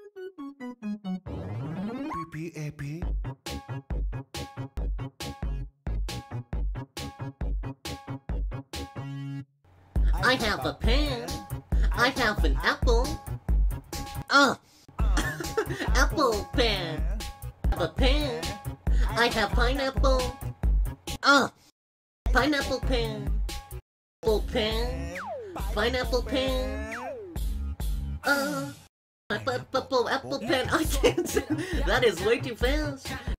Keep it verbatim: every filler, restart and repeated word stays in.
P P A P. I have a pen. I have an apple. Ah! Apple pen. I have a pen. I have pineapple. Ah! Pineapple pen. Apple pen. Pineapple pen. Uh. Apple apple pen. I can't. That is way too fast.